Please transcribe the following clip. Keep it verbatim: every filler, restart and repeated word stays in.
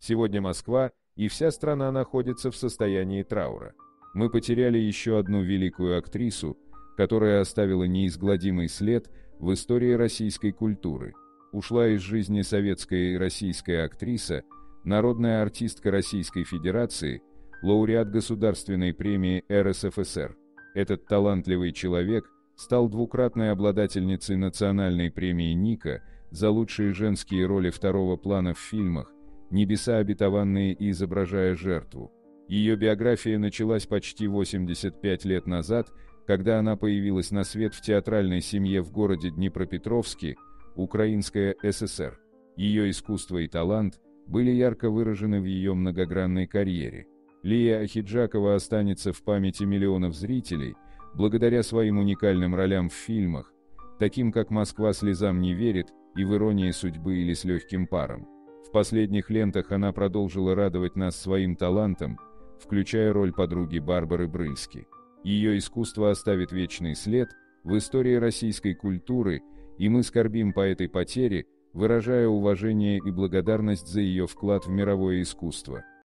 Сегодня Москва и вся страна находятся в состоянии траура. Мы потеряли еще одну великую актрису, которая оставила неизгладимый след в истории российской культуры. Ушла из жизни советская и российская актриса, народная артистка Российской Федерации, лауреат Государственной премии эр эс эф эс эр. Этот талантливый человек стал двукратной обладательницей национальной премии Ника за лучшие женские роли второго плана в фильмах «Небеса обетованные» и «Изображая жертву». Ее биография началась почти восемьдесят пять лет назад, когда она появилась на свет в театральной семье в городе Днепропетровске, Украинская эс эс эр. Ее искусство и талант были ярко выражены в ее многогранной карьере. Лия Ахеджакова останется в памяти миллионов зрителей благодаря своим уникальным ролям в фильмах, таким как «Москва слезам не верит» и «В иронии судьбы» или «С легким паром». В последних лентах она продолжила радовать нас своим талантом, включая роль подруги Барбары Брыльски. Ее искусство оставит вечный след в истории российской культуры, и мы скорбим по этой потере, выражая уважение и благодарность за ее вклад в мировое искусство.